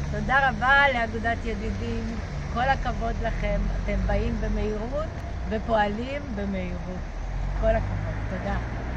תודה רבה לאגודת ידידים, כל הכבוד לכם, אתם באים במהירות ופועלים במהירות. כל הכבוד, תודה.